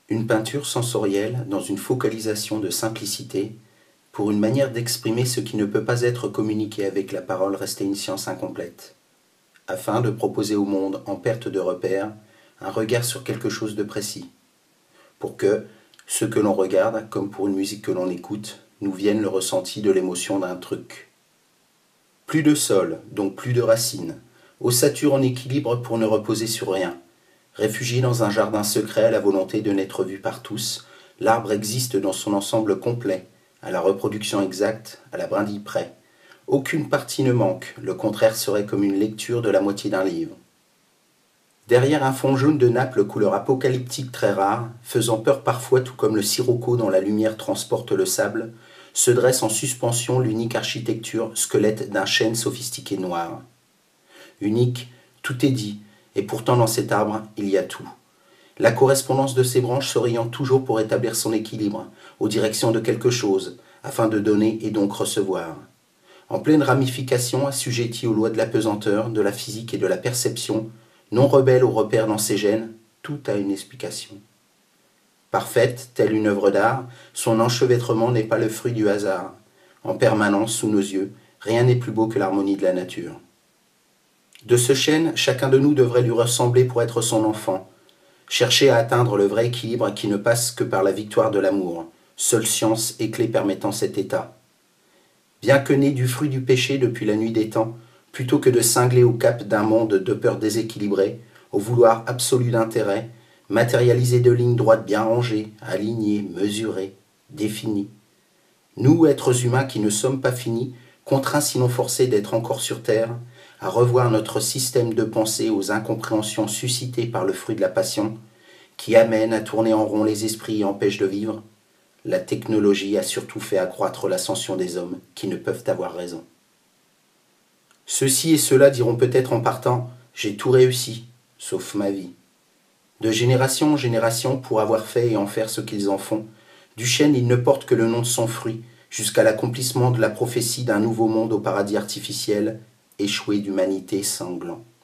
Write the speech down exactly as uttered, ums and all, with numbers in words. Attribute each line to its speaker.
Speaker 1: Une peinture sensorielle dans une focalisation de simplicité, pour une manière d'exprimer ce qui ne peut pas être communiqué avec la parole restée une science incomplète, afin de proposer au monde en perte de repère un regard sur quelque chose de précis, pour que, ce que l'on regarde, comme pour une musique que l'on écoute, nous vienne le ressenti de l'émotion d'un truc. Plus de sol, donc plus de racines, ossature en équilibre pour ne reposer sur rien. Réfugié dans un jardin secret à la volonté de n'être vu par tous, l'arbre existe dans son ensemble complet, à la reproduction exacte, à la brindille près. Aucune partie ne manque, le contraire serait comme une lecture de la moitié d'un livre. Derrière un fond jaune de Naples couleur apocalyptique très rare, faisant peur parfois tout comme le sirocco dont la lumière transporte le sable, se dresse en suspension l'unique architecture squelette d'un chêne sophistiqué noir. Unique, tout est dit, et pourtant dans cet arbre, il y a tout. La correspondance de ses branches s'oriente toujours pour établir son équilibre, aux directions de quelque chose, afin de donner et donc recevoir. En pleine ramification, assujettie aux lois de la pesanteur, de la physique et de la perception, non rebelle aux repères dans ses gènes, tout a une explication. Parfaite, telle une œuvre d'art, son enchevêtrement n'est pas le fruit du hasard. En permanence, sous nos yeux, rien n'est plus beau que l'harmonie de la nature. De ce chêne, chacun de nous devrait lui ressembler pour être son enfant, chercher à atteindre le vrai équilibre qui ne passe que par la victoire de l'amour, seule science et clé permettant cet état. Bien que né du fruit du péché depuis la nuit des temps, plutôt que de cingler au cap d'un monde de peur déséquilibrée, au vouloir absolu d'intérêt, matérialisé de lignes droites bien rangées, alignées, mesurées, définies. Nous, êtres humains qui ne sommes pas finis, contraints sinon forcés d'être encore sur terre, à revoir notre système de pensée aux incompréhensions suscitées par le fruit de la passion, qui amène à tourner en rond les esprits et empêche de vivre, la technologie a surtout fait accroître l'ascension des hommes qui ne peuvent avoir raison. Ceux-ci et ceux-là diront peut-être en partant « j'ai tout réussi, sauf ma vie ». De génération en génération, pour avoir fait et en faire ce qu'ils en font, du chêne ils ne portent que le nom de son fruit, jusqu'à l'accomplissement de la prophétie d'un nouveau monde au paradis artificiel, échoué d'humanité sanglant.